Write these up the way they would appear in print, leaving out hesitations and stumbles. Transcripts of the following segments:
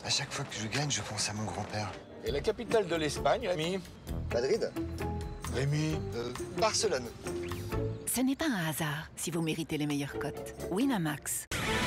À chaque fois que je gagne, je pense à mon grand-père. Et la capitale de l'Espagne, Rémi? Madrid. Rémi? Barcelone. Ce n'est pas un hasard si vous méritez les meilleures cotes. Winamax.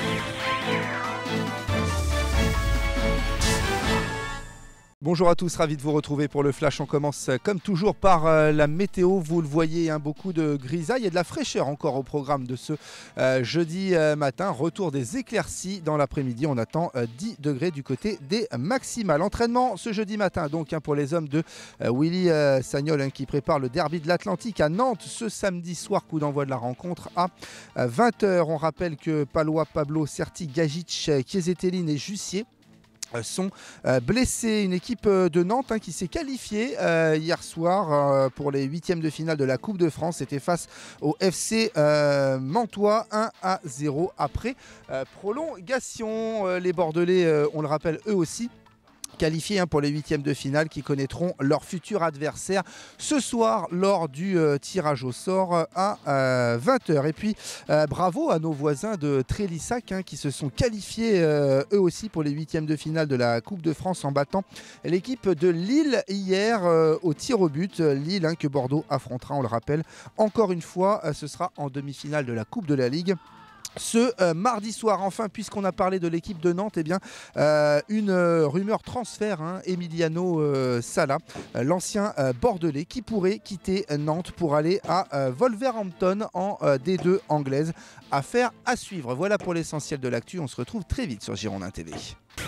Bonjour à tous, ravi de vous retrouver pour le Flash. On commence comme toujours par la météo. Vous le voyez, beaucoup de grisailles et de la fraîcheur encore au programme de ce jeudi matin. Retour des éclaircies dans l'après-midi. On attend 10 degrés du côté des maximales. Entraînement ce jeudi matin donc pour les hommes de Willy Sagnol qui prépare le derby de l'Atlantique à Nantes ce samedi soir. Coup d'envoi de la rencontre à 20h. On rappelle que Palois, Pablo, Certi, Gagic, Kiesetelin et Jussier sont blessés. Une équipe de Nantes qui s'est qualifiée hier soir pour les huitièmes de finale de la Coupe de France. C'était face au FC Mantois 1-0 après prolongation. Les Bordelais, on le rappelle eux aussi, qualifiés pour les huitièmes de finale qui connaîtront leur futur adversaire ce soir lors du tirage au sort à 20h. Et puis bravo à nos voisins de Trélissac qui se sont qualifiés eux aussi pour les huitièmes de finale de la Coupe de France en battant l'équipe de Lille hier au tir au but. Lille que Bordeaux affrontera, on le rappelle, encore une fois, ce sera en demi-finale de la Coupe de la Ligue. Ce mardi soir, enfin, puisqu'on a parlé de l'équipe de Nantes, une rumeur transfert, Emiliano Sala, l'ancien Bordelais, qui pourrait quitter Nantes pour aller à Wolverhampton en D2 anglaise. Affaire à suivre. Voilà pour l'essentiel de l'actu. On se retrouve très vite sur Girondin TV.